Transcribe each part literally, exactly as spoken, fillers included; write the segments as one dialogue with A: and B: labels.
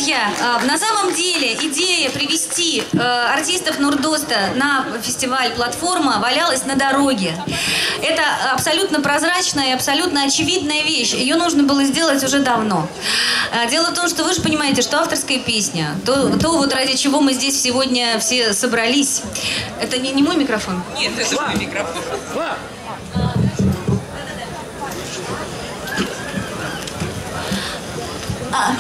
A: друзья, на самом деле идея привести артистов Нурдоста на фестиваль «Платформа» валялась на дороге. Это абсолютно прозрачная и абсолютно очевидная вещь. Ее нужно было сделать уже давно. Дело в том, что вы же понимаете, что авторская песня, то, то вот ради чего мы здесь сегодня все собрались. Это не, не мой микрофон?
B: Нет, это мой микрофон.
A: А.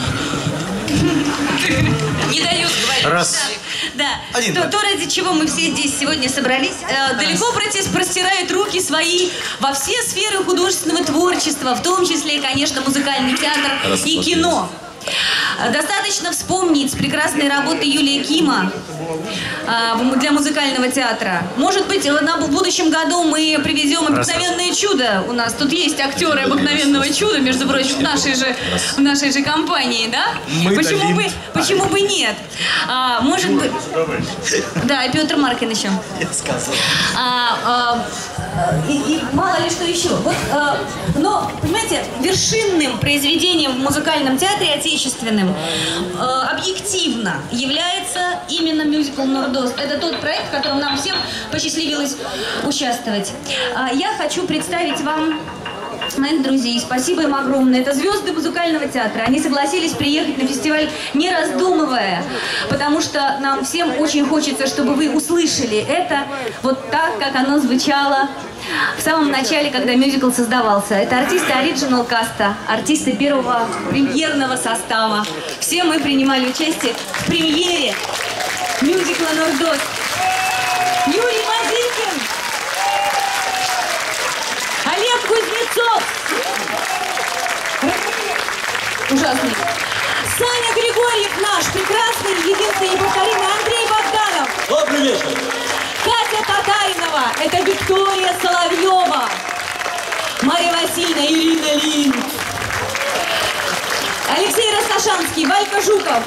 B: Не дают говорить.
C: Раз.
A: Да.
C: Один,
A: то,
C: два.
A: то, ради чего мы все здесь сегодня собрались, э, далеко против простирают руки свои во все сферы художественного творчества, в том числе, конечно, музыкальный театр и кино. Достаточно вспомнить прекрасные работы Юлия Кима э, для музыкального театра. Может быть, на, в будущем году мы привезем «Обыкновенное чудо». У нас тут есть актеры «Обыкновенного чуда», между прочим, в нашей же, в нашей же компании, да?
C: Мы
A: почему, бы, почему бы нет? А, может быть... Да, и Петр Маркин еще.
C: Я сказал.
A: А, а, и, и мало ли что еще. Вот, а, но, понимаете, вершинным произведением в музыкальном театре отечественным а, объективно является именно мюзикл «Нурдост». Это тот проект, в котором нам всем посчастливилось участвовать. А, я хочу представить вам моих друзей. Спасибо им огромное. Это звезды музыкального театра. Они согласились приехать на фестиваль, не раздумывая, потому что нам всем очень хочется, чтобы вы услышали это вот так, как оно звучало в самом начале, когда мюзикл создавался. Это артисты оригинал каста, артисты первого премьерного состава. Все мы принимали участие в премьере мюзикла «Нурдост». Юрий Мазикин, Олег Кузнецов, ужасный, Саня Григорьев наш, прекрасный, единственный, неповторимый Андрей Богданов.
C: Добрый вечер.
A: Катя Татаринова, это Виктория Соловьева, Мария Васильевна, Ирина Лин, Алексей Расташанский, Валька Жуков,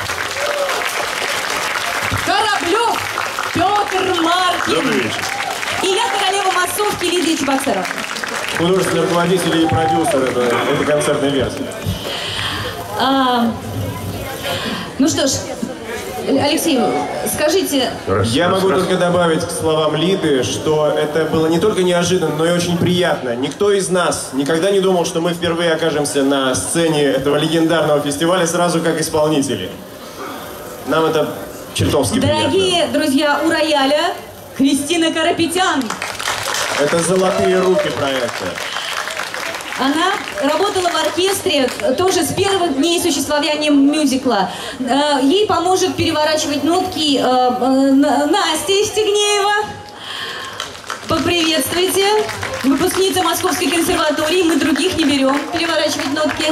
A: Кораблев, Петр Маркин.
C: Добрый вечер.
A: И я королева массовки Лидия Чебоксарова.
D: Художественный руководитель и продюсер это, это концертной версии.
A: А, ну что ж, Алексей, скажите...
D: Я могу только добавить к словам Лиды, что это было не только неожиданно, но и очень приятно. Никто из нас никогда не думал, что мы впервые окажемся на сцене этого легендарного фестиваля сразу как исполнители. Нам это чертовски приятно.
A: Дорогие друзья, у рояля Кристина Карапетян.
D: Это золотые руки проекта.
A: Она работала в оркестре тоже с первых дней существования мюзикла. Ей поможет переворачивать нотки Настя Стегнеева. Поприветствуйте. Выпускница Московской консерватории. Мы других не берем переворачивать нотки.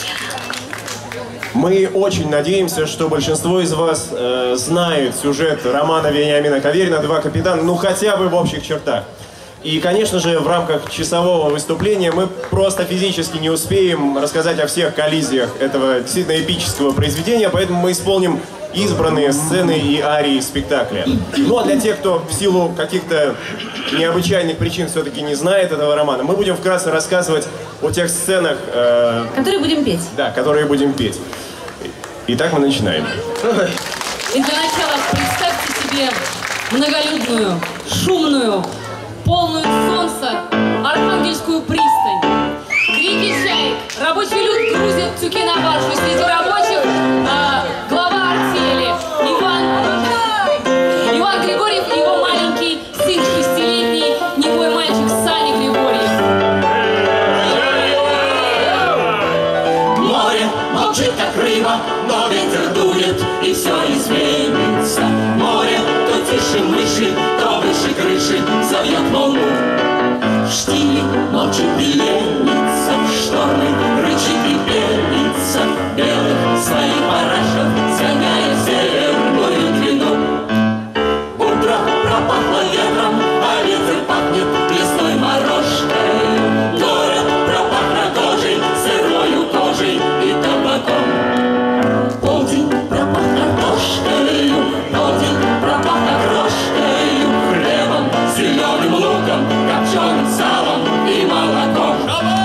D: Мы очень надеемся, что большинство из вас э, знает сюжет романа Вениамина Каверина «Два капитана», ну хотя бы в общих чертах. И, конечно же, в рамках часового выступления мы просто физически не успеем рассказать о всех коллизиях этого действительно эпического произведения, поэтому мы исполним избранные сцены и арии спектакля. Ну а для тех, кто в силу каких-то необычайных причин все-таки не знает этого романа, мы будем вкратце рассказывать о тех сценах, э,
A: которые будем петь.
D: Да, которые будем петь. Итак, мы начинаем.
E: И для начала представьте себе многолюдную, шумную, полную солнца Архангельскую пристань. Крики чаек, рабочий люд грузит тюки на баржу. Среди рабочих а, глава артели Иван, Иван Григорьев и его маленький сын, шестилетний немой мальчик Саня Григорьев.
F: Море молчит, как рыба, но ветер дует, и все изменится. Море то тише мыши, то выше крыши зовет волну. Штиль молчит и ленится, в штормы рычит и пенится, белых своих барашек сгоняя в северную длину. Утро пропахло ветром, а ветер пахнет лесной морожкой. Город пропах рогожей, сырою кожей и табаком. Полдень пропах картошкою, полдень пропах окрошкою, хлебом, зеленым луком, копченым салом и молоком.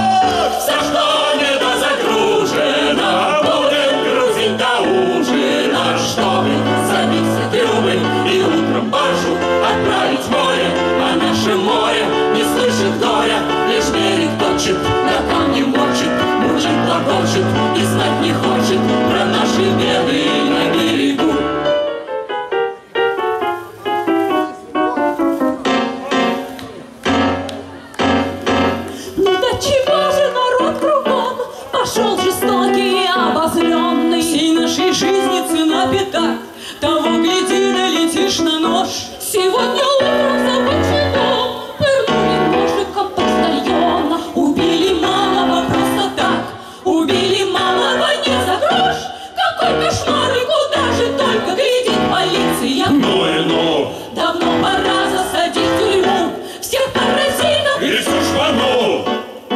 E: нашей жизни цена пятак. Того гляди, налетишь на нож. Сегодня утром за бочком пырнули ножиком почтальона. Убили малого просто так, убили малого не за грош. Какой кошмар и куда же только глядит полиция.
F: Ну и ну!
E: Давно пора засадить в тюрьму всех паразитов
F: И всю шпану!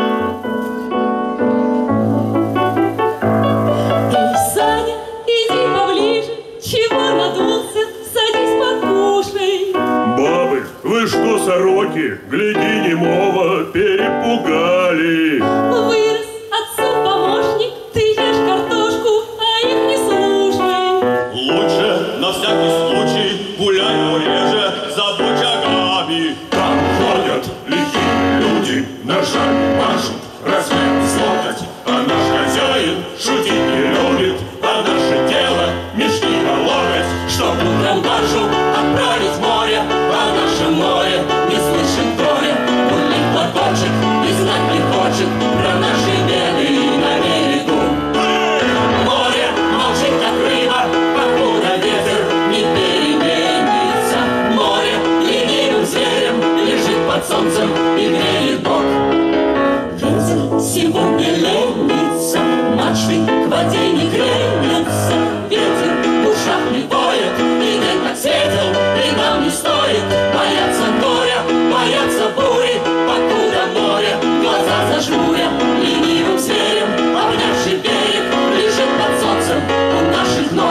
E: Эй, Саня, иди поближе, чего надулся, садись покушай.
F: Бабы, вы что, сороки, гляди немого, перепугали.
E: Вырос отцу помощник, ты ешь картошку, а их не слушай.
F: Лучше на всякий случай гуляй пореже за бочагами. Там ходят лихие люди, ножами машут, размер слопать. А наш хозяин шутить не любит, а наше дело мешки половать. Чтоб утром баржу отправить в море, а наше море не слышит горя. Пулит платочек и знать не хочет про наши беды на берегу. Море молчит, как рыба, покуда ветер не переменится. Море ленивым зверем лежит под солнцем и греет бок. Ветер сегодня ленится, мачты к воде не кренятся. Ветер в ушах не воет, и день так светел, и нам не стоит бояться горя, бояться бури, покуда море глаза зажмуря. Ленивым зверем обнявший берег лежит под солнцем у наших ног.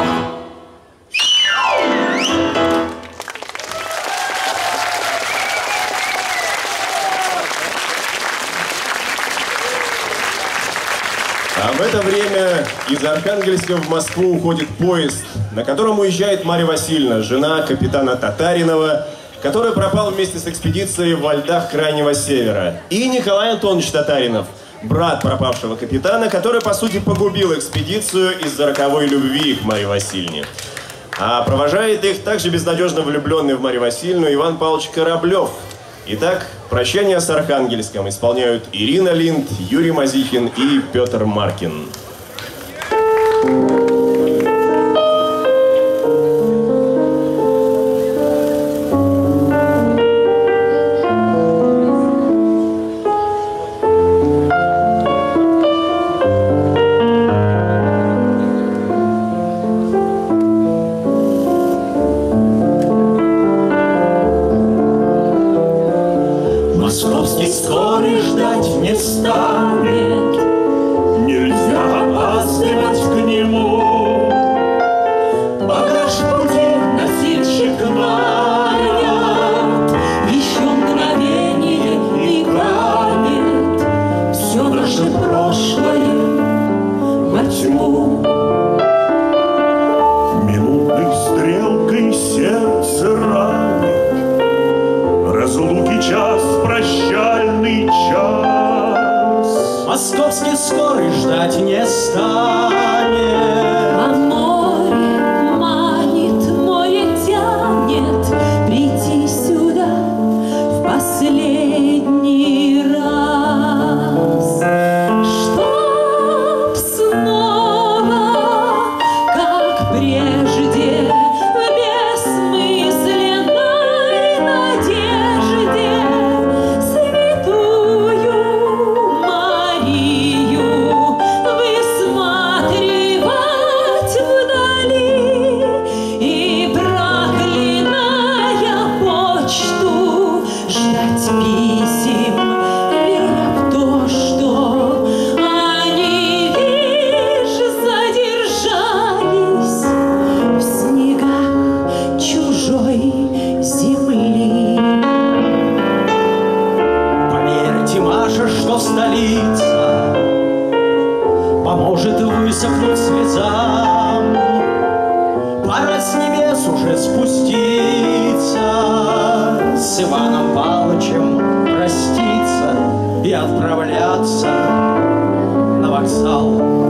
D: А в это время из Архангельска в Москву уходит поезд, на котором уезжает Марья Васильевна, жена капитана Татаринова, который пропал вместе с экспедицией во льдах Крайнего Севера. И Николай Антонович Татаринов, брат пропавшего капитана, который, по сути, погубил экспедицию из-за роковой любви к Марье Васильевне. А провожает их также безнадежно влюбленный в Марью Васильевну Иван Павлович Кораблев. Итак, прощание с Архангельском исполняют Ирина Линд, Юрий Мазихин и Петр Маркин.
F: Московский скорый ждать не станет, нельзя опаздывать к нему. Багаж пути носильщик манят, еще мгновение и канет все наше прошлое во тьму. Минутной стрелкой сердце ранит, разлуки час, прощальный час.
C: Московский скорый ждать не станет.
E: А море манит, море тянет прийти сюда в последний раз, чтоб снова, как прежде, в бессмысленной надежде святую Марию высматривать вдали и, проклиная почту, ждать писем, веря в то, что они лишь задержались в снегах чужой земли.
C: Поверьте, Маша, что столица поможет высохнуть слезам. Пора с небес уже спуститься, с Иваном Павловичем проститься и отправляться на вокзал.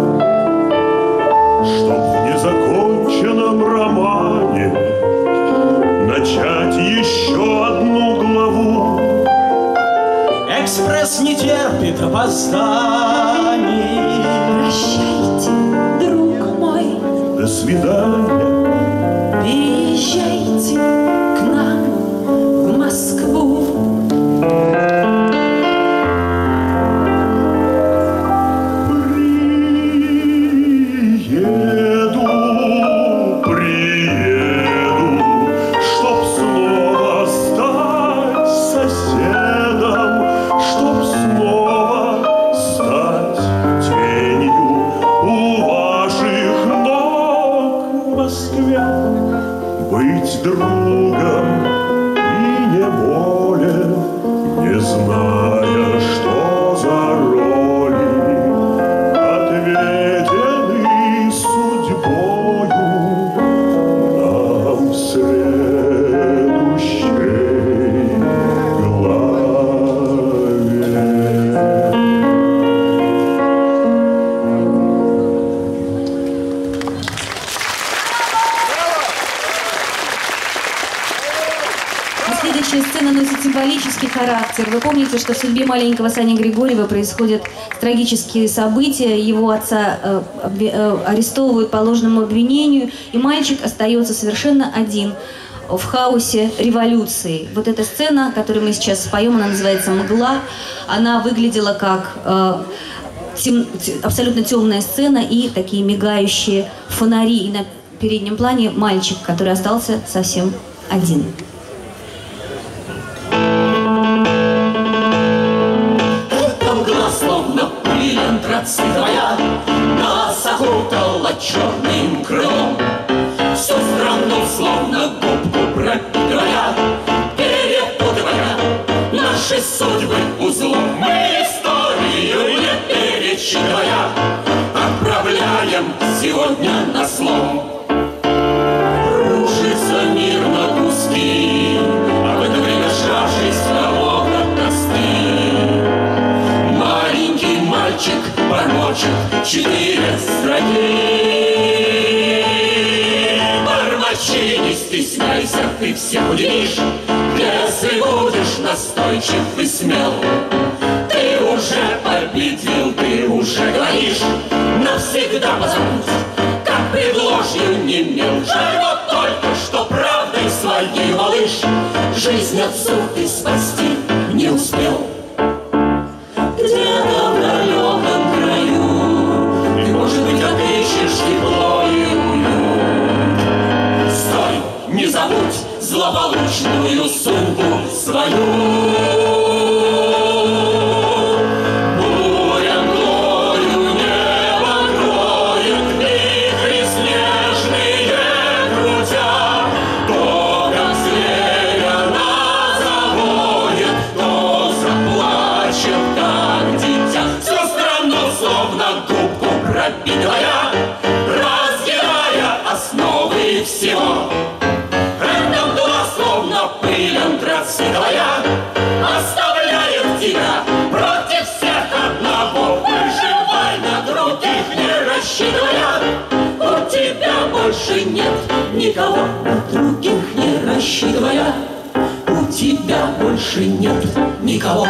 F: Чтоб в незаконченном романе начать еще одну главу.
C: Экспресс не терпит опозданий.
E: Прощайте, друг мой,
G: до свидания.
F: Переезжайте к нам в Москву.
G: Приеду, приеду, чтоб снова стать соседом, чтоб снова стать тенью у ваших ног в Москве, быть другом и не более, не зная, что за роли отведены судьбою нам в следующей главе.
A: Следующая сцена носит символический характер. Вы помните, что в судьбе маленького Сани Григорьева происходят трагические события. Его отца э, обве- э, арестовывают по ложному обвинению, и мальчик остается совершенно один в хаосе революции. Вот эта сцена, которую мы сейчас споем, она называется «Мгла». Она выглядела как э, тем- те- абсолютно темная сцена и такие мигающие фонари. И на переднем плане мальчик, который остался совсем один.
F: Мгла, словно пыль антрацитовая, нас окутала черным крылом. Всю страну, словно губку пропитывая, перепутывая наши судьбы узлом. Мы историю не перечитывая, отправляем сегодня на слом. Рушится мир на куски, а в это время сжавшись на окнах косты, маленький мальчик бормочет четыре строки. Бормочи, не стесняйся, ты всех удивишь, если будешь настойчив и смел. Ты уже победил, ты уже говоришь, навсегда позабудь, как пред ложью не мел. Жаль вот только, что правдой своей, малыш, жизнь отцу ты спасти не успел. Где-то в далеком краю ты, может быть, отыщешь тепло и уют. Стой, не забудь злополучную судьбу свою. Буря мглою небо кроет, вихри снежные крутя, то, как зверя нас заводит, то заплачет, как дитя. Всю страну словно губку пропитывая, раздирая основы всего. Эта мгла, словно пыль антрацитовая, оставляет тебя против всех одного. Выживай на других, не рассчитывая, у тебя больше нет никого. На других не рассчитывая, у тебя больше нет никого.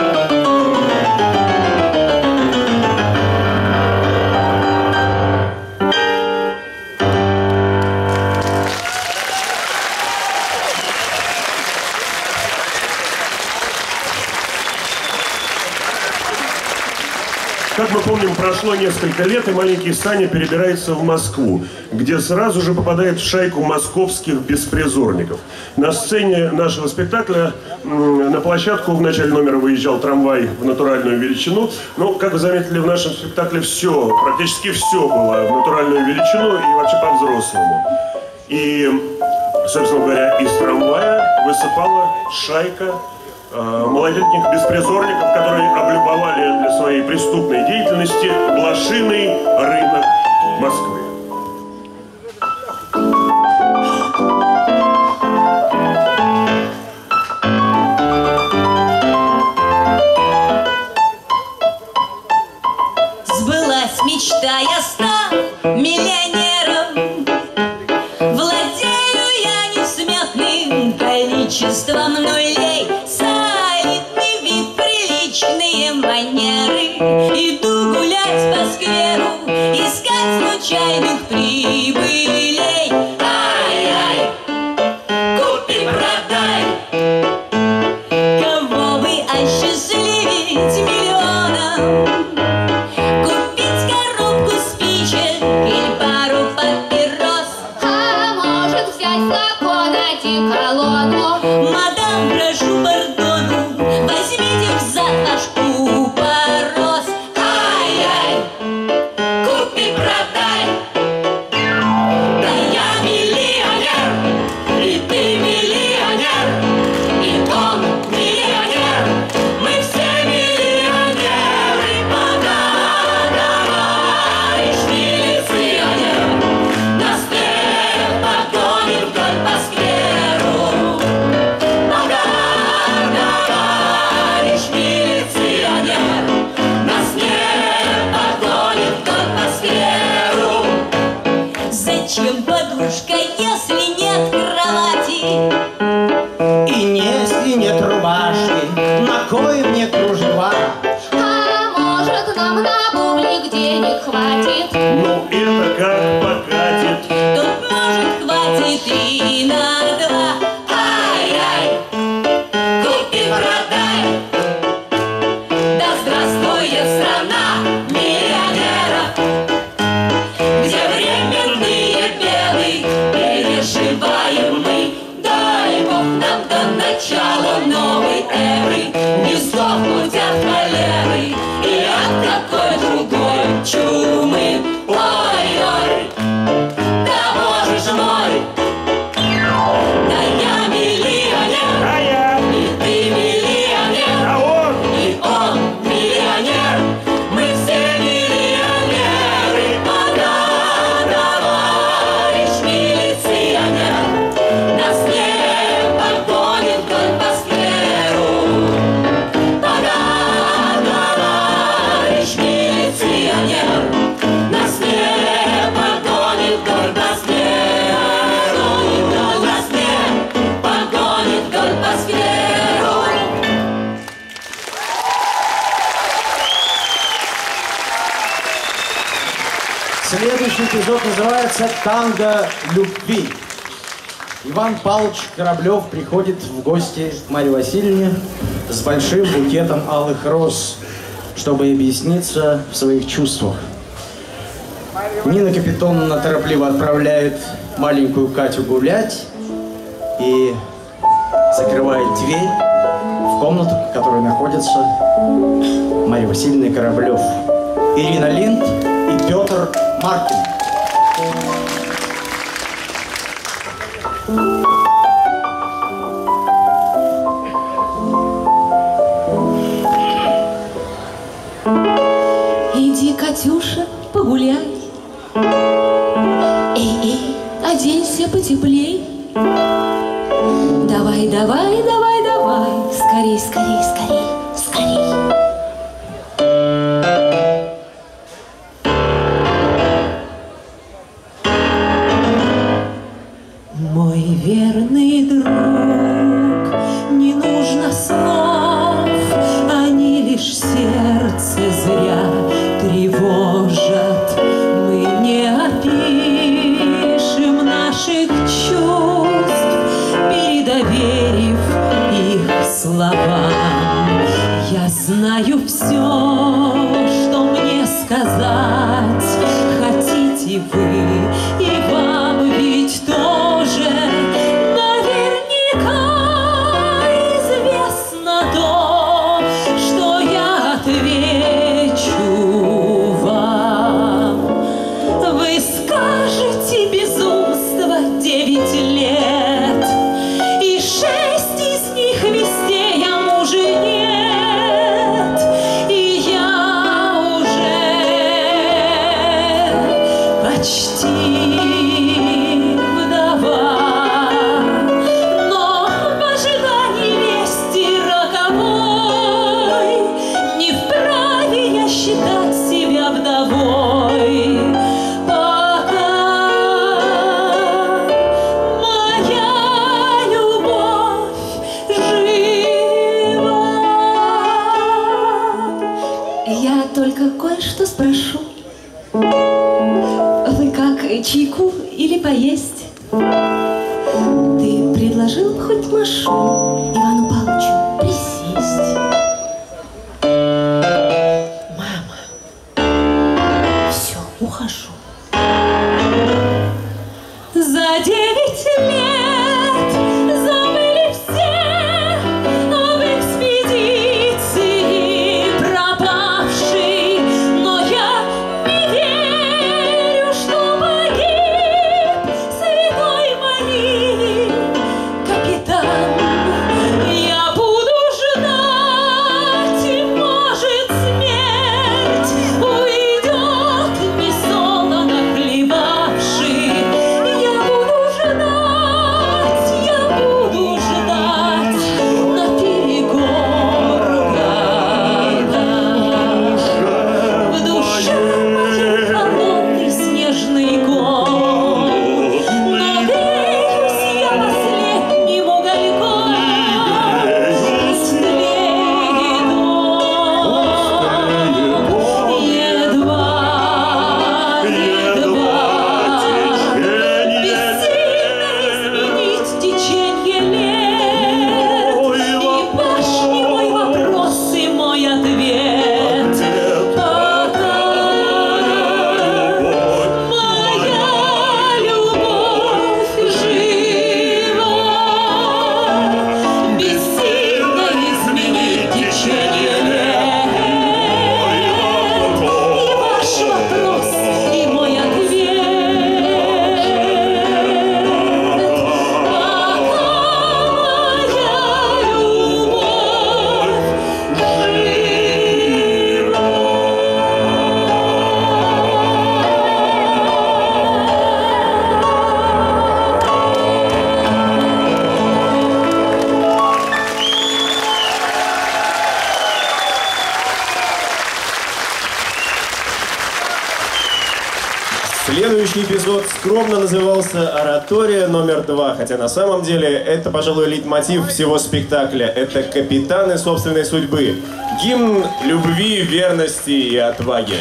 G: Как мы помним, прошло несколько лет, и маленький Саня перебирается в Москву, где сразу же попадает в шайку московских беспризорников. На сцене нашего спектакля на площадку в начале номера выезжал трамвай в натуральную величину. Но, как вы заметили, в нашем спектакле все, практически все было в натуральную величину и вообще по-взрослому. И, собственно говоря, из трамвая высыпала шайка малолетних беспризорников, которые облюбовали для своей преступной деятельности блошиный рынок Москвы.
A: Сбылась мечта, я стал миллионером. Владею я несметным количеством нулей. Солидный вид, приличные манеры. Иду гулять по скверу, искать случайно подушка, если нет кровати?
C: И если нет рубашки, на кой мне кружева?
H: А может, нам на бублик денег хватит?
G: Ну это как покатит.
A: Тут, может, хватит и на два.
F: Ай-яй, купи, продай. Да здравствует страна миллионеров, где временные беды переживаем мы. Дай Бог нам до начала новой эры не сдохнуть от холеры и от какой другой чумы. Ой-ой, да боже ж мой, да я миллионер,
G: А я,
F: и ты миллионер,
G: а он,
F: и он миллионер, мы все миллионеры. Ага, товарищ милиционер, нас не погонит вдоль по скверу. Ага, товарищ милиционер, нас не погонит вдоль по скверу. Нас не погонит вдоль по скверу.
C: Следующий эпизод называется «Танго любви». Иван Павлович Кораблев приходит в гости к Марье Васильевне с большим букетом алых роз, чтобы объясниться в своих чувствах. Нина Капитоновна торопливо отправляет маленькую Катю гулять и закрывает дверь в комнату, в которой находится Марья Васильевна Кораблев, Ирина Линд и Петр Маркин.
E: Иди, Катюша, погуляй. Эй, эй, оденься потеплей. Давай, давай, давай, давай. Скорей, скорей, скорей, скорей. Мой верный друг, не нужно слов, они лишь сердце зря тревожат. Мы не опишем наших чувств, передоверив их словам. Я знаю все, что мне сказать хотите вы, и вам ведь тоже наверняка известно то, что я отвечу вам. Вы скажете безумство девять лет, и шесть из них везде я мужа нет, и я уже почти вдова. Но в ожидании вести роковой не вправе я считать себя вдовой. Пока моя любовь жива. Я только кое-что спрошу. Вы как, чайку или поесть? Ты предложил хоть Машу Ивану Павловичу присесть? Мама, все, ухожу. За девять лет забыли все об экспедиции пропавшей, но я не верю, что погиб святой Марии капитан. Я буду ждать, и может смерть уйдет несолоно хлебавший. Я буду ждать.
D: сегодняшний эпизод скромно назывался «Оратория номер два», хотя на самом деле это, пожалуй, лейтмотив всего спектакля. Это капитаны собственной судьбы. Гимн любви, верности и отваги.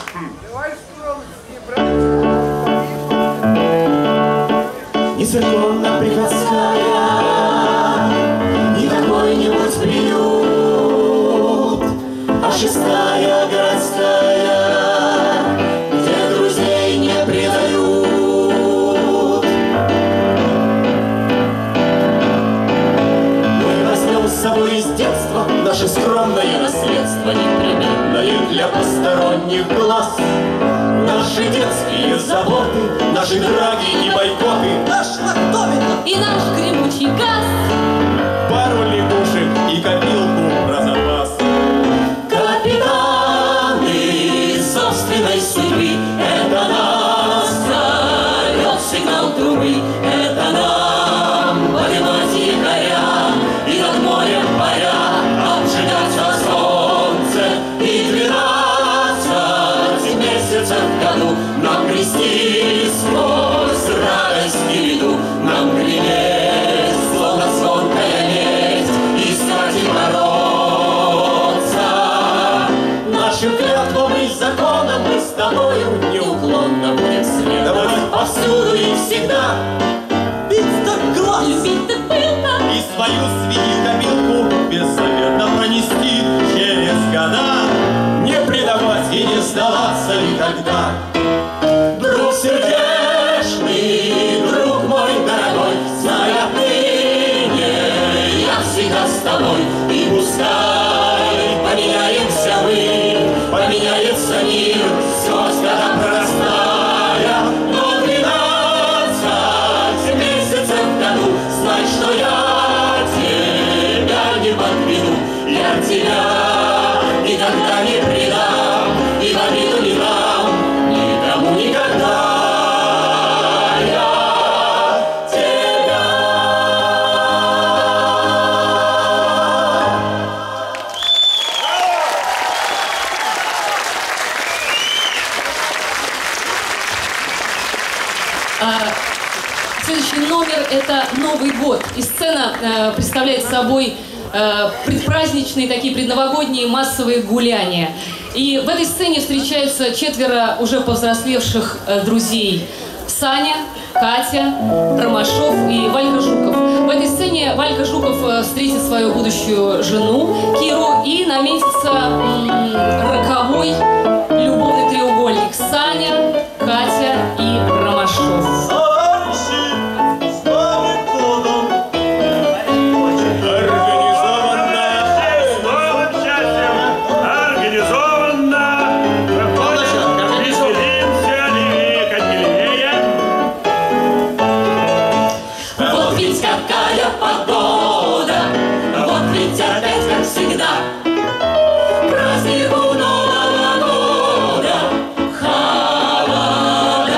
C: Не церковно приходская, не какой-нибудь приют, а шестая городская, где друзей не предают. Мы возьмем с собой из детства наше скромное наследство, неприметное для посторонних глаз. Наши детские заботы, наши драги и бойкоты, наш лактовина
E: И наш гремучий газ.
D: пару лягушек и копилку про запас.
F: Капитаны собственной судьбы, это нас зовет сигнал трубы, это нам поднимать якоря и над морем паря обжигать на солнце и двенадцать месяцев в году нам грести сквозь радость и беду, нам греметь, словно звонкая медь, искать и бороться. Нашим клятвам и законам мы с тобою неуклонно будем следовать повсюду и всегда. Бить так глаз,
E: Любить так пылко.
F: и свою свинью копилку беззаветно пронести через года, не предавать и не сдаваться никогда. Друг сердечный, друг мой дорогой, знай отныне я всегда с тобой, и пускай поменяемся мы, поменяется мир, сквозь года прорастая, но двенадцать месяцев в году, знай, что я тебя не подведу, я тебя никогда не предам, и в обиду не дам никому никогда. Я тебя.
E: А, Следующий номер – это Новый год. И сцена э, представляет собой э, предпраздничные, такие предновогодние массовые гуляния. И в этой сцене встречаются четверо уже повзрослевших э, друзей. Саня, Катя, Ромашов и Валька Жуков. В этой сцене Валька Жуков э, встретит свою будущую жену Киру, и наметится м, роковой любовный треугольник: Саня, Катя и Ромашов.
F: Какая погода, вот ведь опять как всегда празднику Нового года холода.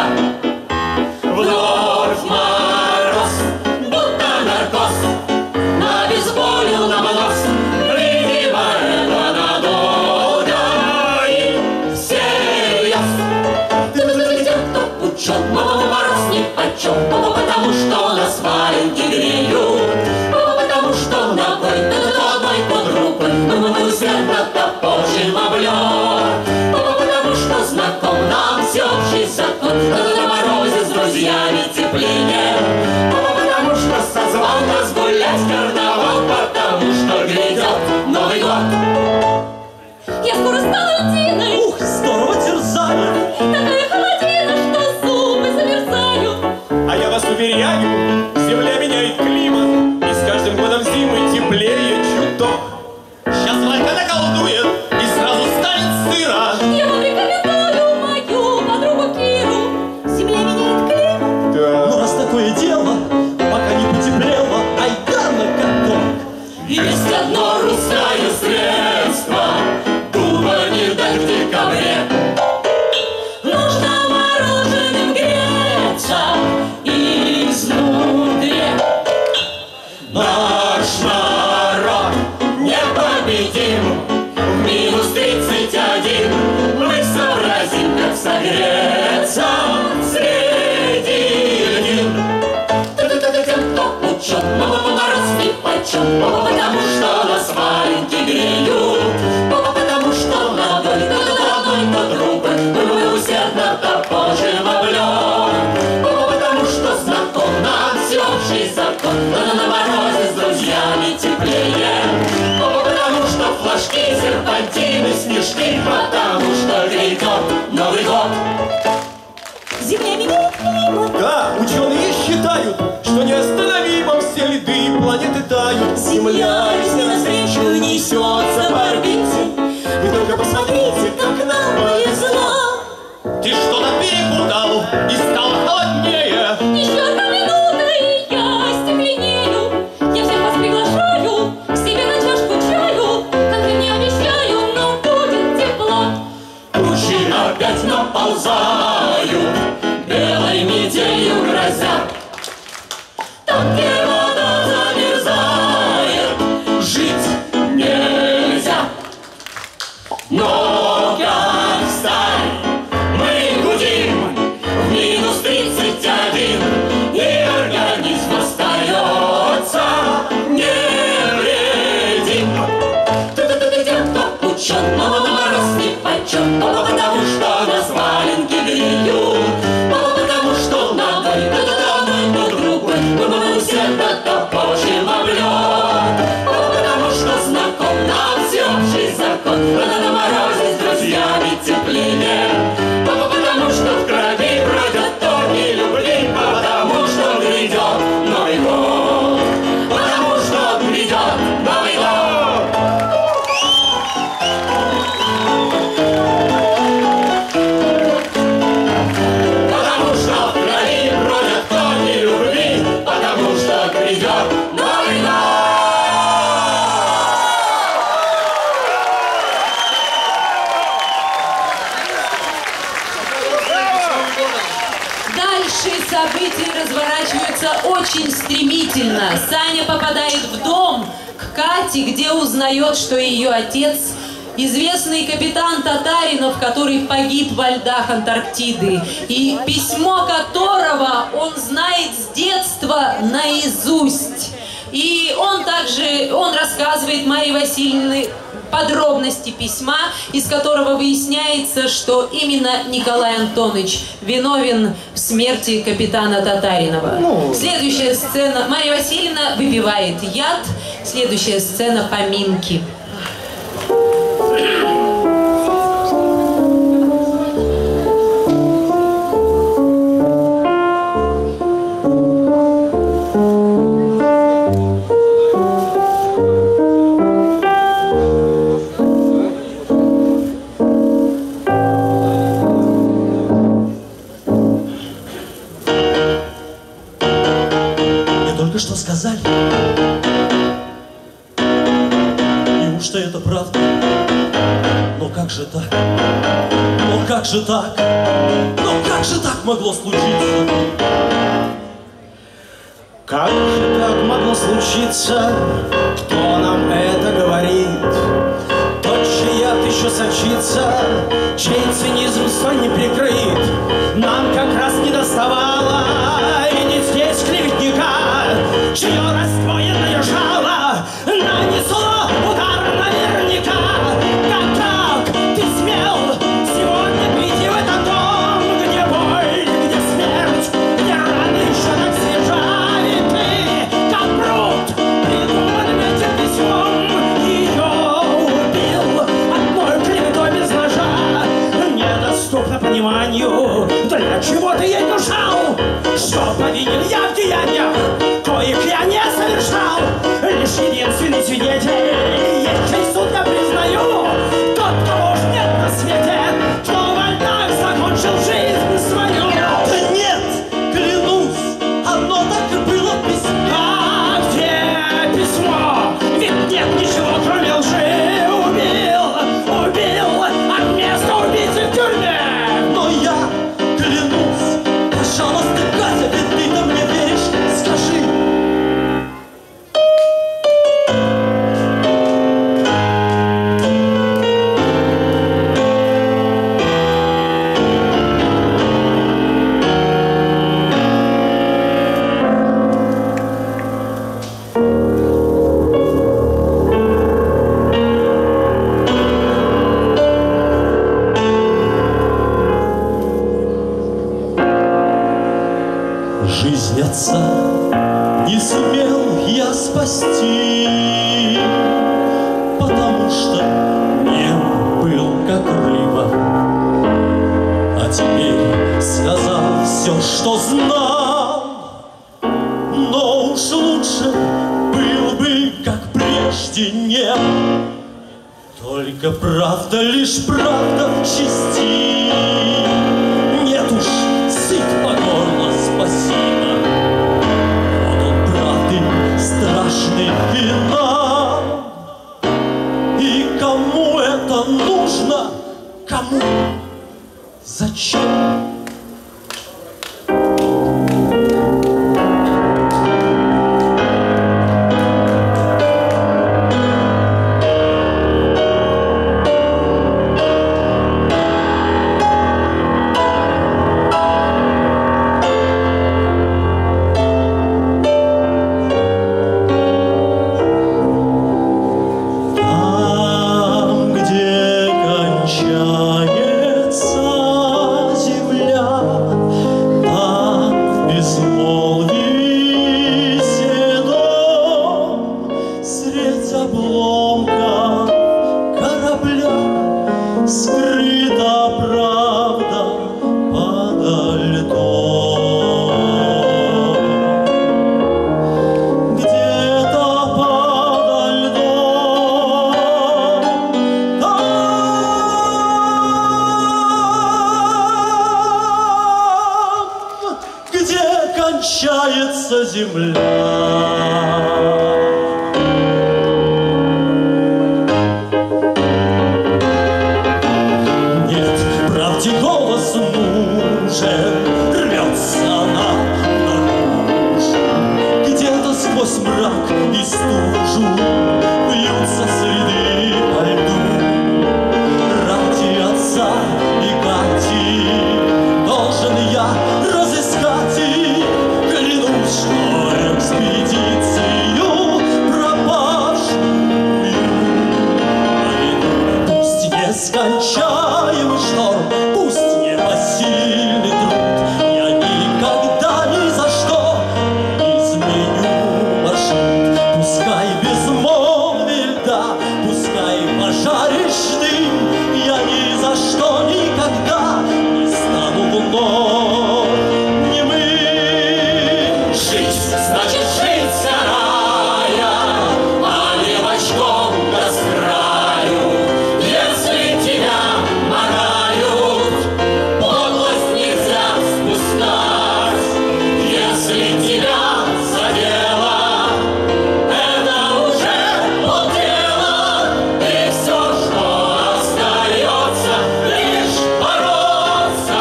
F: Вновь мороз, будто наркоз, обезболил нам нос, видимо, это надолго и всерьез. Ты те, кто учет, мороз ни о чем, потому что нас валенки греют, потому что ногой одной под рукой мы усердно топочем облет, потому что знаком нам всеобщий закон, на морозе с друзьями теплее, потому что созвал нас гулять карнавал, потому что грядет Новый год.
E: Я скоро стану льдиной.
F: Ух, здорово терзаю.
E: Такая холодина, что зубы замерзают.
D: А я вас уверяю, земля меняет климат, и с каждым годом зимы теплее чуток.
F: Сейчас Валька наколдует, и сразу станет сыро.
E: Я вам рекомендую мою подругу Киру. Земля меняет климат.
D: Да.
F: Ну раз такое дело, пока не потеплело, айда на каток. Есть одно русское средство, дуба не дать в декабре.
E: Нужно мороженым греться изнутри.
F: Наш народ непобедим, в минус тридцать один мы сообразим, как согреться. Средство почет, потому что нас валенки греют, потому что ногой то головой, то трупы мы усердно топочем об лед, потому что знаком нам всеобщий закон, на морозе с друзьями теплее, потому что флажки, серпантины, снежки, потому что грядет Новый год.
D: Да, ученые считают, что неостановимо все льды планеты тают.
F: Земля весне навстречу несется по орбите.
D: Вы только посмотрите, как нам повезло.
C: Ты что-то перепутал и стал холоднее.
H: Еще одна минута, и я стекленею. Я всех вас приглашаю к себе на чашку чаю. Конфет не обещаю, но будет тепло.
F: Тучи опять наползают, белой метелью грозят. Там, где вода замерзает, жить нельзя. Но как сталь мы гудим в минус тридцать один, и организм остается невредим. Кто учен, но мороз не почет, потому что нас валенки греют, потому что ногой то домой, то другой мы усердно топочем об лед, потому что знаком нам всеобщий закон, на морозе с друзьями теплее, потому что в крови бродят токи любви, потому что грядет Новый год, потому что грядет Новый год. Потому что в крови бродят токи любви, потому что грядет Новый год.
E: Дальше события разворачиваются очень стремительно. Саня попадает в дом к Кате, где узнает, что ее отец — известный капитан Татаринов, который погиб во льдах Антарктиды, и письмо которого он знает с детства наизусть. И он также, он рассказывает Марии Васильевне подробности письма, из которого выясняется, что именно Николай Антонович виновен в смерти капитана Татаринова. Ну... Следующая сцена. Мария Васильевна выпивает яд. Следующая сцена — поминки.
F: Что сказали? Неужто это правда? Но как же так? Но как же так? Но как же так могло случиться?
I: Как же так могло случиться? Кто нам это говорит? Тот, чей яд еще сочится, чей цинизм столь не прикрыт. Нам как раз не доставало видеть здесь клеветника, чье раздвоенное жало нанесло удар наверняка. Как так ты смел сегодня прийти в этот дом, где боль, где смерть, где раны еще так свежа, и ты, как брут, придуманным этим письмом ее убил одной клеветой без ножа. отца не сумел я спасти, потому что не был как рыба. А теперь сказал все, что знал, но уж лучше был бы, как прежде не. Только правда, лишь правда в чести. Нет уж, сыт по горло, спасибо. Вот он правды страшный финал. И кому это нужно? Кому? Зачем? Кончается земля. Нет, правде голос нужен, рвется она наружу. Где-то сквозь мрак и стужу вьются следы по льду. Ради отца и Кати должен я разыскать и клянусь, что экспедицию пропавшую найду. Пусть не скончаемый шторм, пусть непосильный труд, я никогда ни за что не изменю маршрут. Пускай безмолвие льда, пускай пожаришь дым, я ни за что никогда не стану вновь немым.
F: Жить значит жить сарая, а не бочком да с краю. Если тебя марают, подлость нельзя спускать. Если тебя задело, это уже полдела. И все, что остается, лишь бороться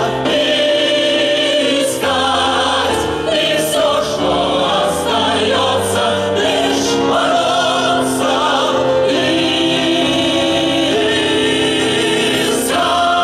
F: и искать. И все, что остается, лишь бороться и искать.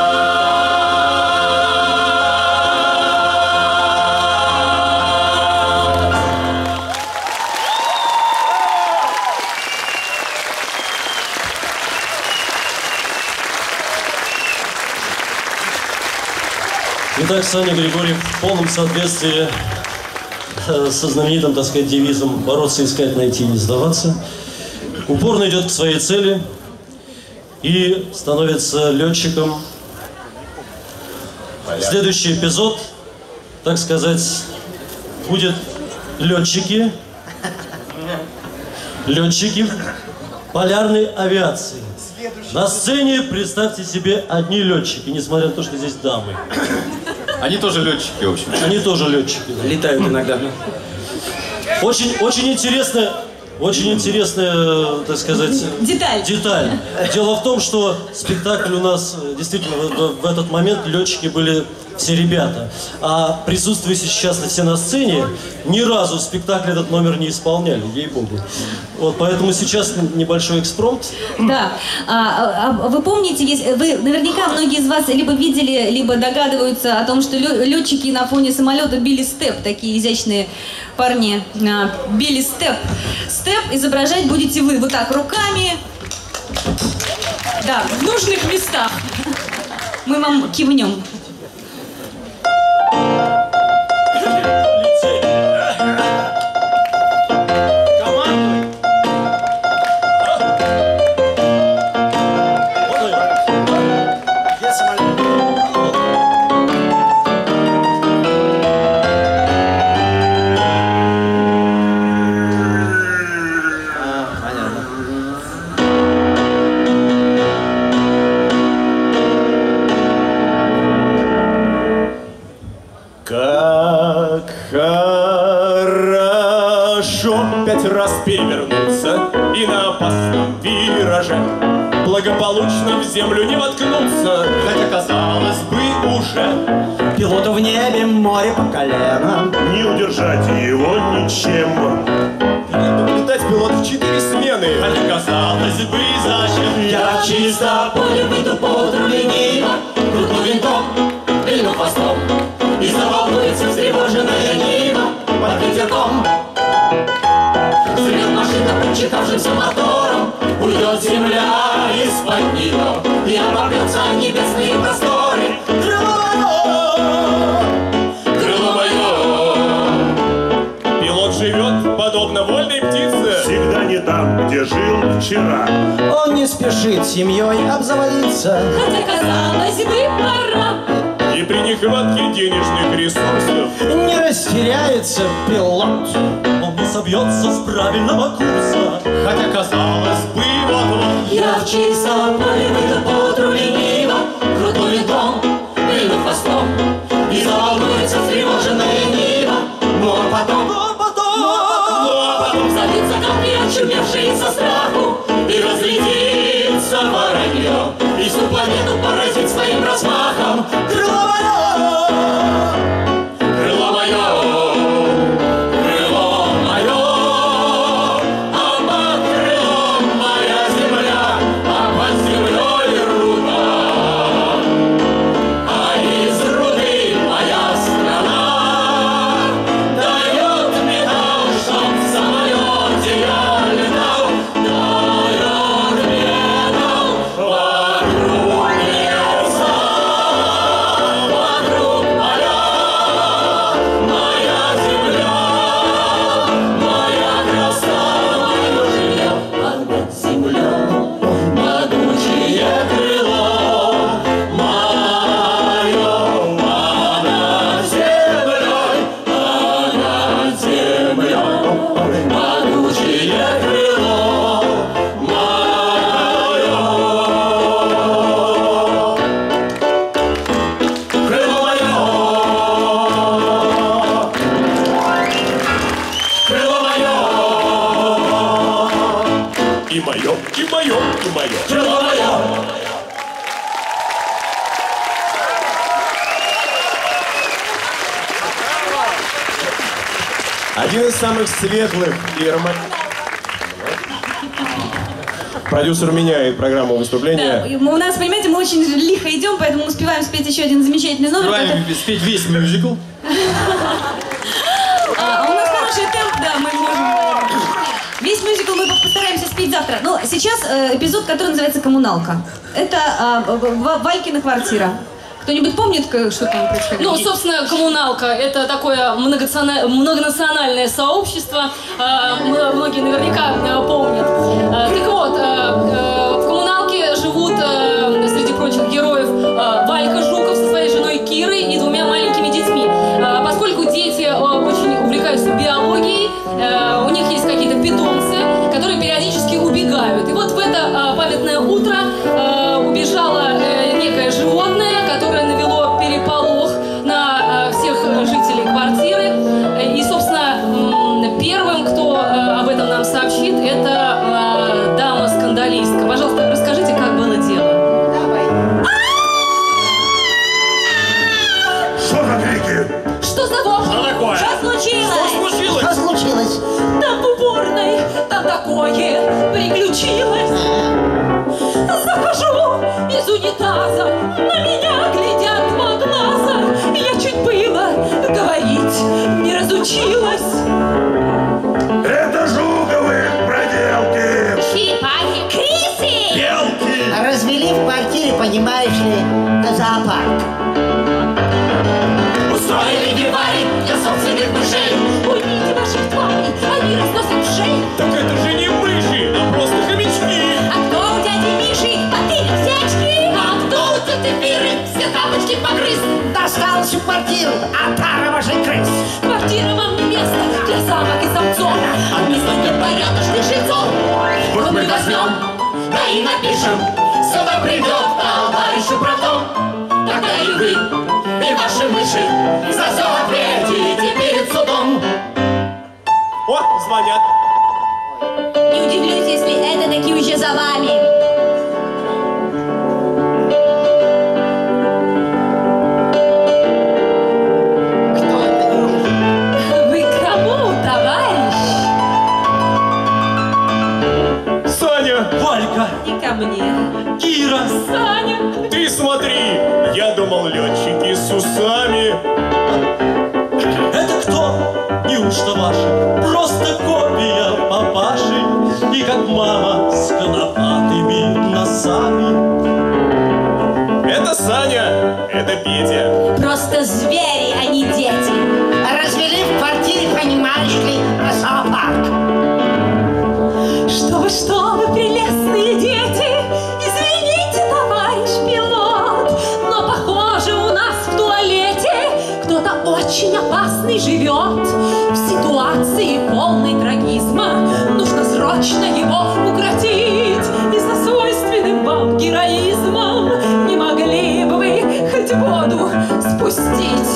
I: Итак, Саня Григорьев в полном соответствии э, со знаменитым, так сказать, девизом «бороться, искать, найти, не сдаваться», упорно идет к своей цели и становится летчиком. Следующий эпизод, так сказать, будет летчики, летчики полярной авиации. На сцене, представьте себе, одни летчики, несмотря на то, что здесь дамы.
J: Они тоже летчики, в общем.
I: Они тоже летчики. Да.
J: Летают иногда.
I: Очень, очень интересная, очень интересная, так сказать,
A: Деталь.
I: деталь. Дело в том, что спектакль у нас действительно в, в этот момент летчики были все ребята. А присутствующие сейчас все на сцене ни разу в спектакле этот номер не исполняли, ей-богу. Вот, поэтому сейчас небольшой экспромт.
A: Да. А, а, вы помните, если, вы наверняка многие из вас либо видели, либо догадываются о том, что летчики на фоне самолета били степ, такие изящные парни а, били степ. Степ изображать будете вы вот так руками, да, в нужных местах. Мы вам кивнем.
I: Летели.
D: Хорошо пять раз перевернуться и на опасном вираже благополучно в землю не воткнуться, хотя, казалось бы, уже
I: Пилоту в небе море по колено.
G: Не удержать его ничем.
D: Летать пилот в четыре смены, хотя, казалось бы, зачем?
F: Я чисто поле выйду по утру лениво, крутну винтом, вильну хвостом, и заволнуется встревоженная нива под ветерком. Взревет машина подчитавшимся мотором, уйдет земля из-под нее, и оборвется небесные просторы. Крыло мое, крыло мое.
D: Пилот живет подобно вольной птице,
G: Всегда не там, где жил вчера.
I: Он не спешит семьей обзаводиться.
H: Хотя, казалось бы, пора.
D: и при нехватке денежных ресурсов
I: Не растеряется пилот.
F: Он не собьется с правильного курса,
D: хотя, казалось бы, вот-вот
F: я в чистом поле выйду по утру лениво, крутну винтом, вильну хвостом, и заволнуется встревоженная нива. Ну а потом, ну а потом, ну а потом садится камни, очумевшие со страху, и разлетится воронье, и всю планету поразит своим размахом. Крыло мое, крыло мое, крыло мое, а под крылом моя земля, а под землей руда, а из руды моя страна дает металл, чтоб в самолете я летал, дает металл, вокруг леса, вокруг поля, моя земля, моя краса, мое жилье, а над землей могучее крыло мое, а над землей, а над землей могучее крыло мое. Крыло мое, крыло мое,
D: и мое, и мое, и мое.
F: крыло мое.
D: Один из самых светлых и романтичных. Продюсер меняет программу выступления.
A: Да, и мы- у нас, понимаете, мы очень лихо идем, поэтому мы успеваем спеть еще один замечательный номер.
J: Успеваем спеть весь мюзикл.
A: А, а у нас хороший темп, да, мы можем. Весь мюзикл мы постараемся спеть завтра. Но сейчас э, эпизод, который называется «Коммуналка». Это а, в- в- Валькина квартира. Кто-нибудь помнит, к- что там происходило?
E: Ну, собственно, коммуналка – это такое многонациональное, многонациональное сообщество. А, м- Многие наверняка а, помнят. А, Так вот, а, а, в коммуналке живут, а, среди прочих героев, а, Валька Жуков со своей женой Кирой и двумя маленькими детьми. А, Поскольку дети а, очень увлекаются биологией, а, у них есть какие-то питомцы, которые периодически убегают. И вот в это а, памятное утро а, убежало э, некое животное, которое навело переполох на э, всех жителей квартиры. И, собственно, м, первым, кто э, об этом нам сообщит, это э, дама-скандалистка. Пожалуйста, расскажите, как было дело.
G: Что за крики?
H: Что за вопли?
D: Что такое?
A: Что случилось?
D: случилось?
I: Что случилось?
H: Там в уборной, там такое приключилось. Захожу из унитаза, на меня глядят два глаза. Я чуть было говорить не разучилась.
G: Это Жуковы проделки!
H: Черепахи, крысы!
G: Белки!
K: Развели в квартире, понимаешь ли, зоопарк.
F: Устроили дивари для собственных мышей.
H: Уймите ваших тварей, они разносят в шею.
D: Так это же не мыши, а просто хомячки.
H: А кто у дяди Миши? Ботыли, все очки. А кто у тети Фиры? Все тапочки погрыз.
K: Достал всю квартиру, отара ваших крыс.
H: Квартира вам не место для самок и самцов.
F: А место для порядочных жильцов. Вот мы возьмем, да и напишем. Сюда придет товарищ управдом. Тогда и вы, и ваши мыши за все ответите перед судом.
D: О, звонят.
A: Не удивлюсь, если это таки уже за вами.
K: Кто это?
E: Вы к кому, товарищ?
D: Саня!
I: Валька!
E: И ко мне.
I: Кира!
E: Саня!
D: Ты смотри! Я думал, летчики с усами.
I: Это кто? Неужто ваша? Просто копия папаши. И как мама с конопатыми носами.
D: Это Саня, это Петя.
A: Просто звери, а не дети.
K: Развели в квартире, понимаешь ли, зоопарк.
H: Что вы, что вы, прелестные дети! Извините, товарищ пилот, но, похоже, у нас в туалете кто-то очень опасный живет. В ситуации полной трагизма нужно срочно его укротить. И со свойственным вам героизмом не могли бы вы хоть воду спустить?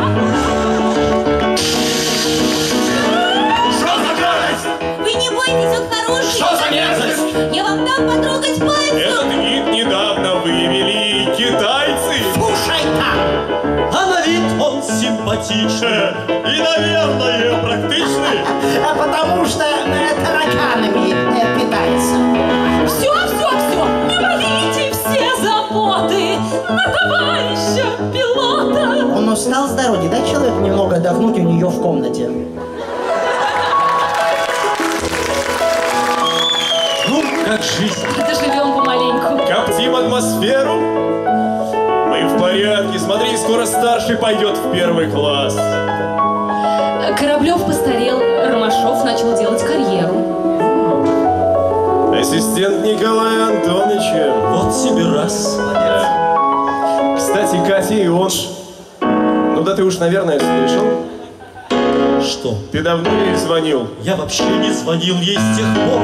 F: Что за гадость?
A: Вы не бойтесь, он хороший.
F: Что за мерзость?
A: Я вам дам потрогать пальцем.
D: Этот вид недавно вывели китайцы.
K: Слушай-ка,
I: А на вид он симпатичный и, наверное, практичный.
K: а потому что э, тараканами э, питается.
H: Все, все, все, не валите все заботы на товарища пилота.
K: Он устал с дороги, дай человеку немного отдохнуть у нее в комнате.
I: Ну, как жизнь.
E: Доживем помаленьку.
D: Коптим атмосферу. Мы в порядке. Смотри, скоро старший пойдет в первый класс.
E: Кораблев постарел, Ромашов начал делать карьеру.
D: Ассистент Николая Антоновича.
I: Вот тебе раз.
D: Кстати, Катя и он. Ну да ты уж, наверное, слышал.
I: Что?
D: Ты давно ей звонил?
I: Я вообще не звонил ей с тех пор.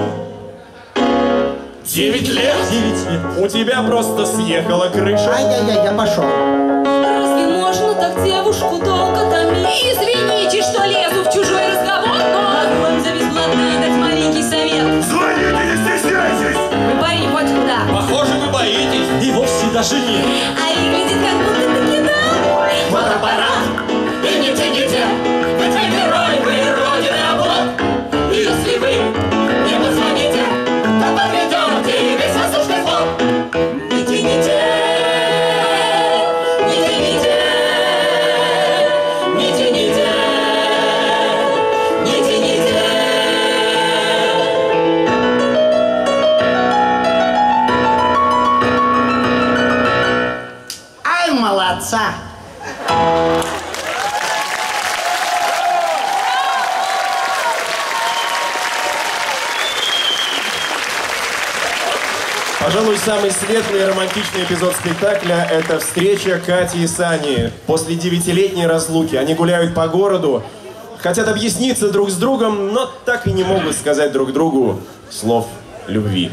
D: Девять лет?
I: Девять лет.
D: У тебя просто съехала крыша.
K: Ай-яй-яй, я пошел.
H: Разве можно так девушку долго томить?
A: Извините, что лезу в чужой разговор, но могу вам за бесплатно дать маленький совет.
F: Звоните, не стесняйтесь!
A: Вы, парень, хоть куда.
D: Похоже, вы боитесь.
I: И вовсе даже нет.
A: А выглядит как будто таки да.
F: Фотоаппарат! И не тяните! Ведь вы герой, вы родины облог! И если вы не позвоните, то подведете весь воздушный флот! Не тяните! Не тяните! Не тяните! Не тяните!
K: Ай, молодца.
D: Пожалуй, самый светлый и романтичный эпизод спектакля – это встреча Кати и Сани. После девятилетней разлуки они гуляют по городу, хотят объясниться друг с другом, но так и не могут сказать друг другу слов любви.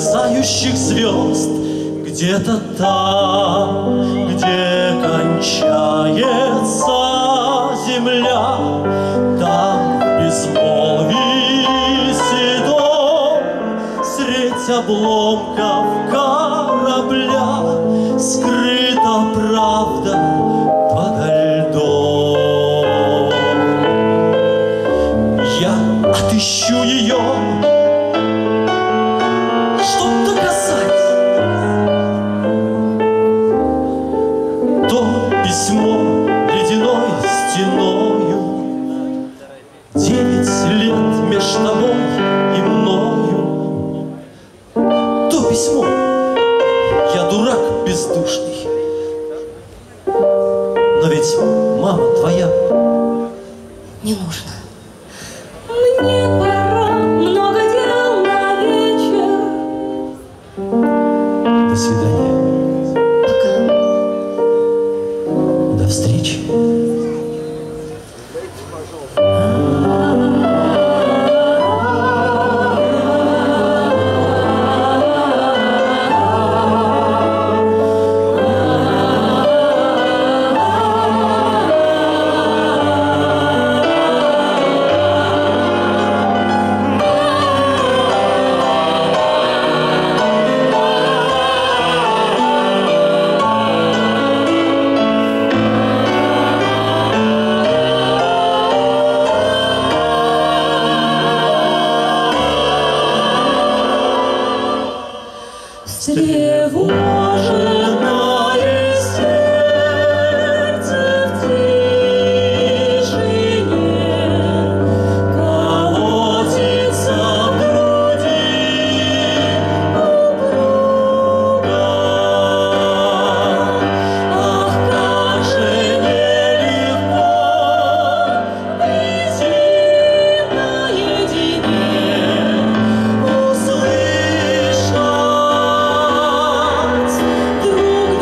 I: мерцающих звезд, где-то там, где кончается земля, там в безмолвии седом средь обломков корабля скрыта правда подо льдом. Я отыщу ее, чтоб доказать то письмо ледяной стеною. Девять лет меж тобой и мною. То письмо, я дурак бездушный, но ведь мама твоя.
H: Не нужно. Мне пора, много дел на вечер.
I: До свидания.
H: Пока.
I: До встречи.
H: Встревоженное сердце в тишине колотится в груди упруго. Ах, как же нелегко быть наедине, услышать друг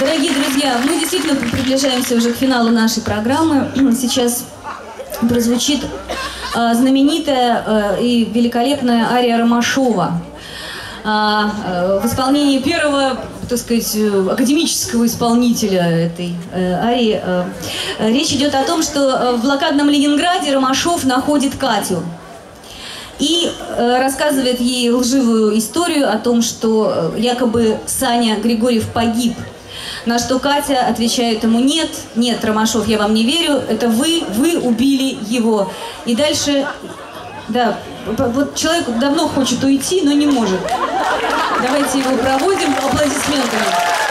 A: Дорогие друзья, мы действительно приближаемся уже к финалу нашей программы. Сейчас прозвучит э, знаменитая э, и великолепная ария Ромашова э, э, в исполнении первого, так сказать, академического исполнителя этой э, арии. Э, речь идет о том, что в блокадном Ленинграде Ромашов находит Катю и э, рассказывает ей лживую историю о том, что э, якобы Саня Григорьев погиб. На что Катя отвечает ему: нет, нет, Ромашов, я вам не верю, это вы, вы убили его. И дальше, да, вот человек давно хочет уйти, но не может. Давайте его проводим аплодисментами.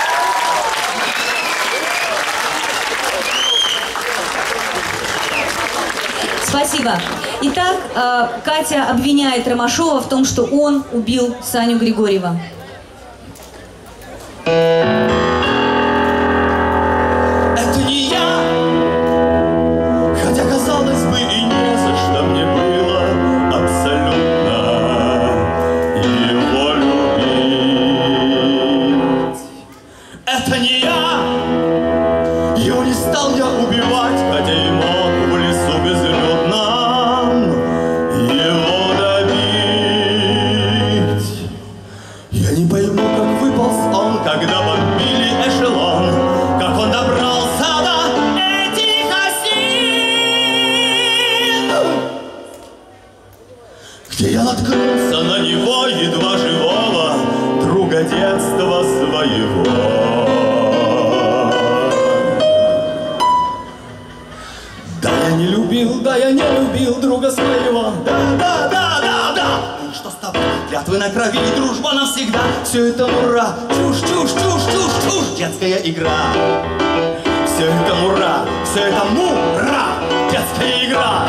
A: Спасибо. Итак, Катя обвиняет Ромашова в том, что он убил Саню Григорьева.
C: Это не я, хотя, казалось бы, и не за что мне было абсолютно его любить. Это не я, его не стал я убивать, хотя и мог в лесу безлюдном его добить. Я не пойму, как выполз он, когда бомбили эшелон, как он добрался до этих осин, где я наткнулся на него, едва живого друга детства своего. Да, я не любил, да, я не любил друга своего. Да, да, да, да, да. И что с тобой? Клятвы на крови и дружба навсегда. Все это мура, чушь, чушь, чушь, чушь, чушь, детская игра. Все это мура, все это мура, детская игра.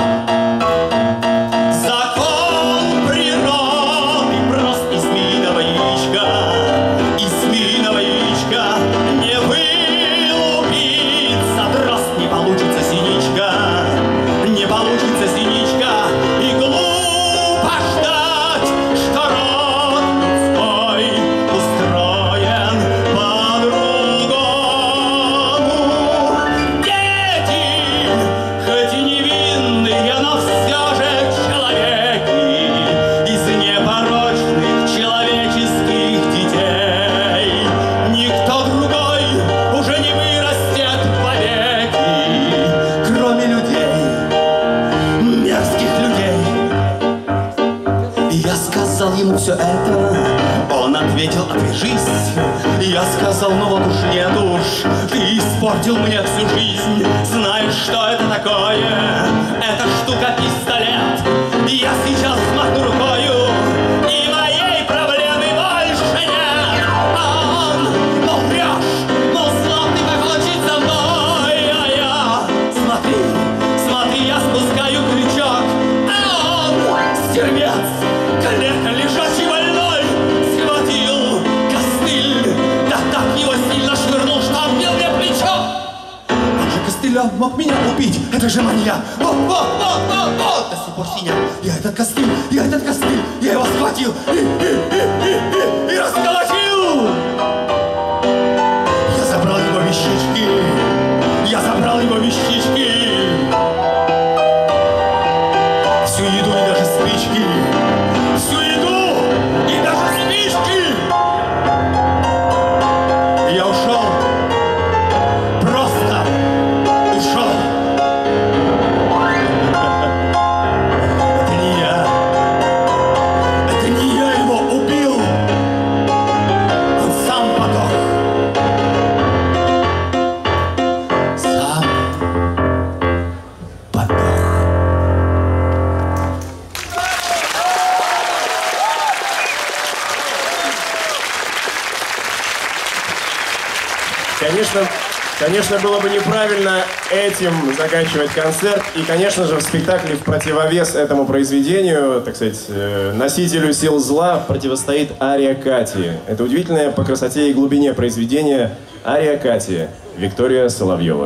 C: Закон природы прост, и змеиного яичка, и змеиного яичка не вылупится дрозд, не получится синичка, не получится синичка, и глупо ждать, что род людской устроен по-другому. Дети, хоть и невинные, но все же человеки, из непорочных человеческих детей. Никто другой уже не вырастет вовеки, кроме людей, мерзких людей. И я сказал ему все это, он ответил: отвяжись. Я сказал: ну вот уж нет уж, ты испортил мне всю жизнь. Знаешь, что это такое? Это штука пистолет. Я сейчас махну рукою, и моей проблемы больше нет. А он, мол, врешь, мол, славный покончить со мной. А я, смотри, смотри, я спускаю крючок, а он, стервец, коллега лежачий больной, схватил костыль, да так его сильно швырнул, что оббил мне плечо. Он же костылем мог меня убить, это же маньяк. Вот, вот, вот, вот, вот, до сих пор синяк. Я этот костыль, я этот костыль, я его схватил и, и, и, и, и, и расколотил. Я забрал его вещички, я забрал его вещички, всю еду и даже спички, всю еду и даже спички. Я ушел, просто ушел. Это не я, это не я его убил, он сам подох, сам подох.
D: Конечно, конечно, было бы неправильно этим заканчивать концерт. И, конечно же, в спектакле в противовес этому произведению, так сказать, э, носителю сил зла противостоит ария Кати. Это удивительное по красоте и глубине произведение ария Кати. Виктория Соловьева.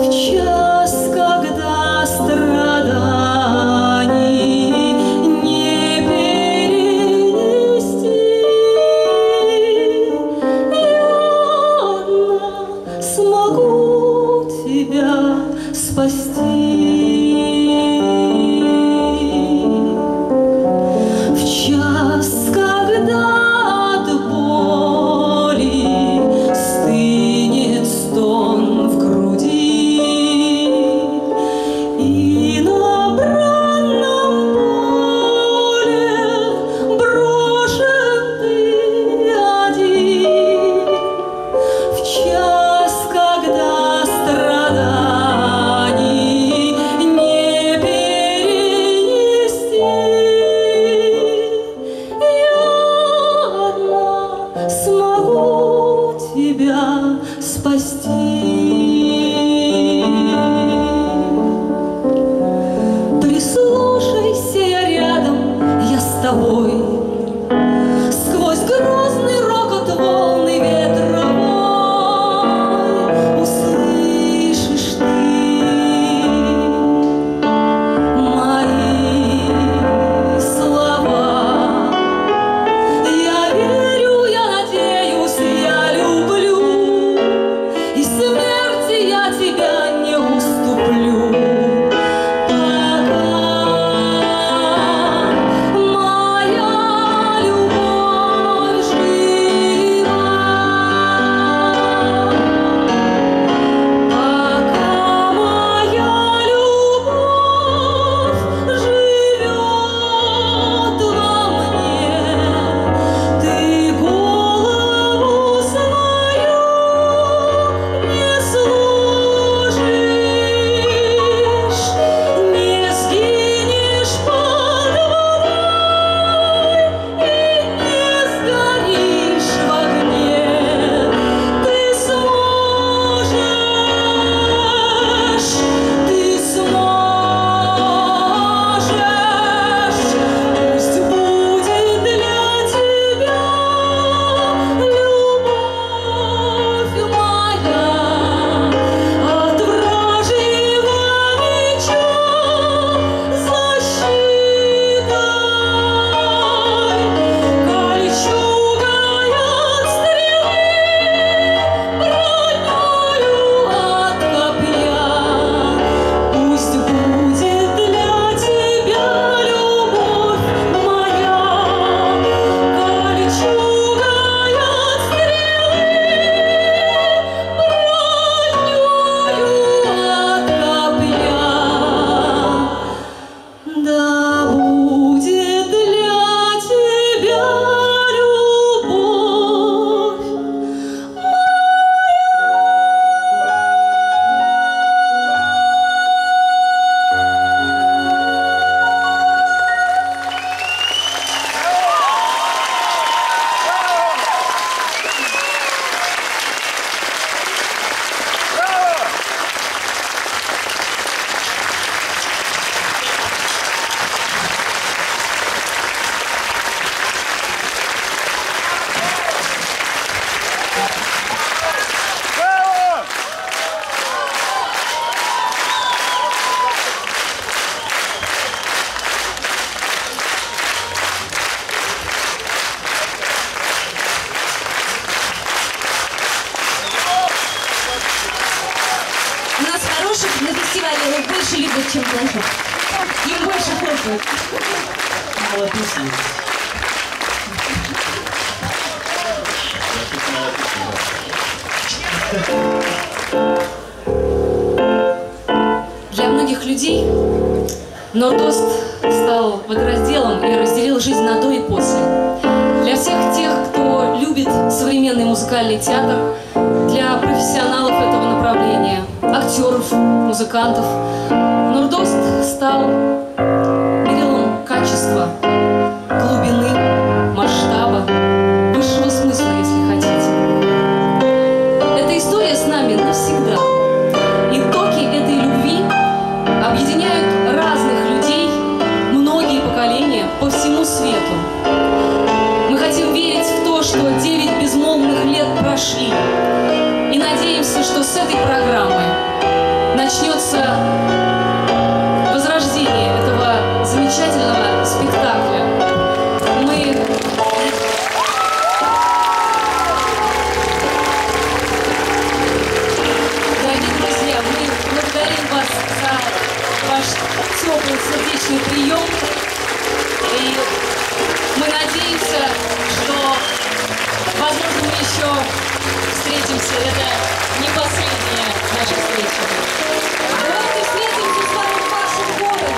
A: больше любят, чем плохих. Им больше хлопают.
I: Мало песни.
E: Для многих людей Нордост стал водоразделом и разделил жизнь на до и после. Для всех тех, кто любит современный музыкальный театр, для профессионалов этого направления, актеров, музыкантов, Нордост стал мерилом качества, глубины, масштаба, высшего смысла, если хотите. Эта история с нами навсегда. Итоги этой любви объединяют разных людей, многие поколения по всему свету. Мы хотим верить в то, что девять безмолвных лет прошли, и надеемся, что с этой программы хочется возрождения этого замечательного спектакля. Мы... Дорогие друзья, мы благодарим вас за ваш теплый сердечный прием. И мы надеемся, что, возможно, мы еще встретимся. Это не последняя наша встреча.
A: Давайте встретимся с вами в вашем городе.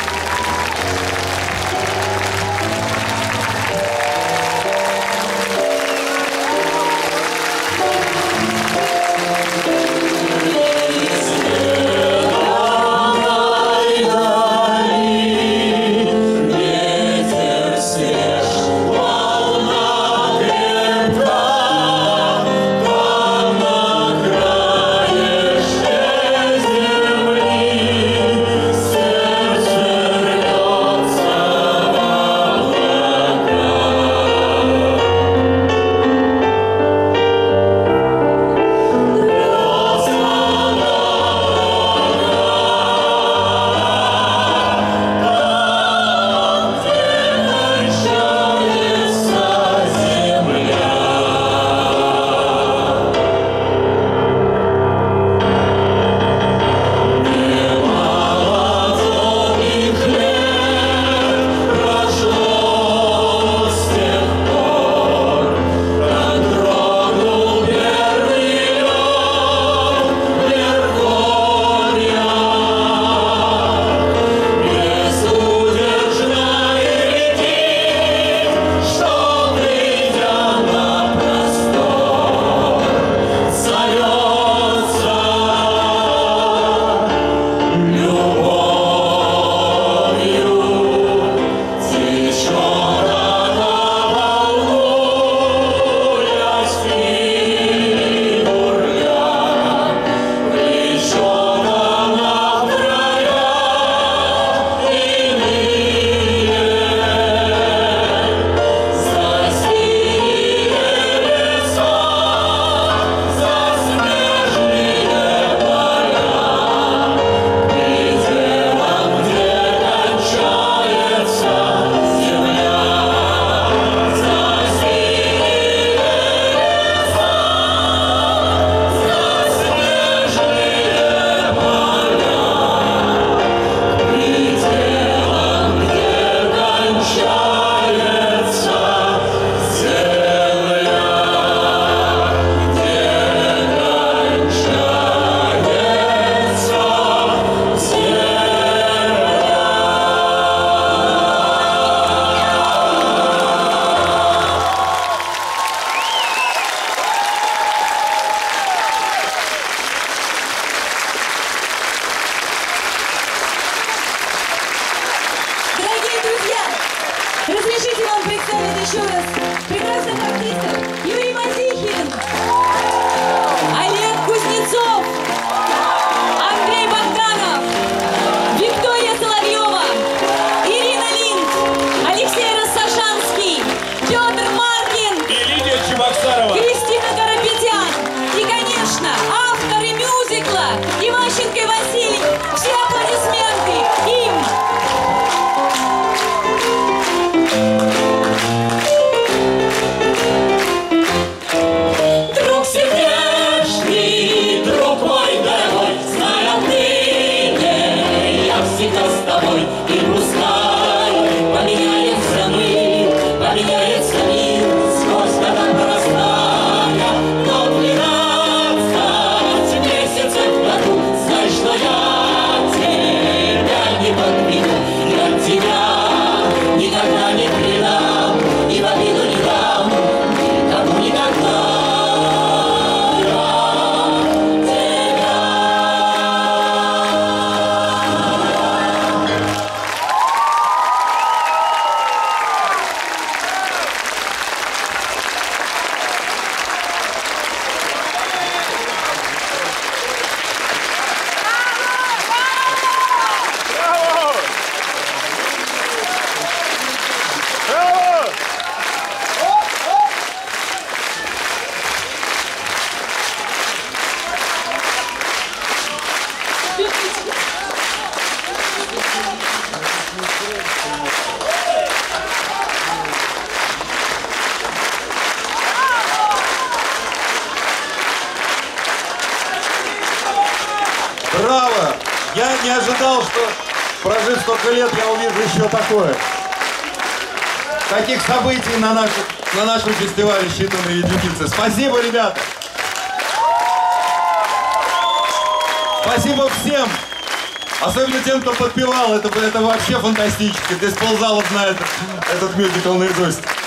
A: Разрешите вам представить еще раз прекрасных артистов. Юрий Матихин, Олег Кузнецов, Андрей Богданов, Виктория Соловьева, Ирина Линд, Алексей Рассашанский, Петр Маркин
D: и Лидия Чебоксарова,
A: Кристина Карапетян и, конечно, авторы мюзикла Иващенко и Василий. Все аплодисменты им!
L: Браво! Я не ожидал, что, прожив столько лет, я увижу еще такое. Таких событий на, наших, на нашем фестивале считанные единицы. Спасибо, ребята! Спасибо всем! Особенно тем, кто подпевал. Это, это вообще фантастически. Здесь ползала знает этот мюзикл наизусть.